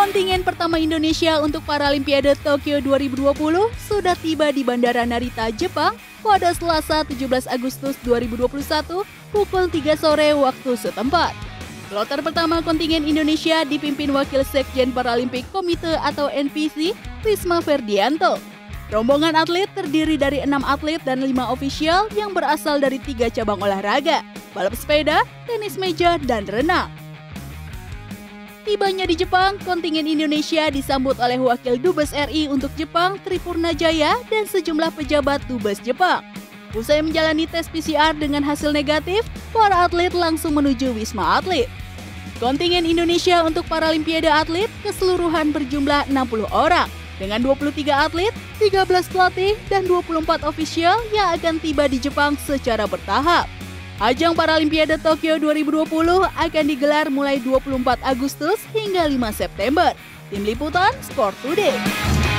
Kontingen pertama Indonesia untuk Paralimpiade Tokyo 2020 sudah tiba di Bandara Narita, Jepang pada Selasa 17 Agustus 2021 pukul 3 sore waktu setempat. Kloter pertama kontingen Indonesia dipimpin Wakil Sekjen Paralimpik Komite atau NPC, Wisma Ferdianto. Rombongan atlet terdiri dari 6 atlet dan 5 ofisial yang berasal dari 3 cabang olahraga, balap sepeda, tenis meja, dan renang. Tibanya di Jepang, kontingen Indonesia disambut oleh Wakil Dubes RI untuk Jepang, Tripurna Jaya, dan sejumlah pejabat Dubes Jepang. Usai menjalani tes PCR dengan hasil negatif, para atlet langsung menuju Wisma Atlet. Kontingen Indonesia untuk Paralimpiade Atlet keseluruhan berjumlah 60 orang, dengan 23 atlet, 13 pelatih, dan 24 ofisial yang akan tiba di Jepang secara bertahap. Ajang Paralimpiade Tokyo 2020 akan digelar mulai 24 Agustus hingga 5 September. Tim Liputan Sport Today.